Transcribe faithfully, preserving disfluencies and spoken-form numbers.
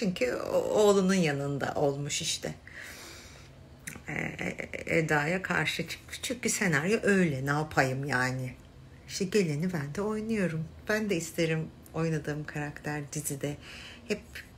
Çünkü oğlunun yanında olmuş işte. Eda'ya karşı çıkmış. Çünkü senaryo öyle. Ne yapayım yani? İşte geleni ben de oynuyorum. Ben de isterim oynadığım karakter dizide hep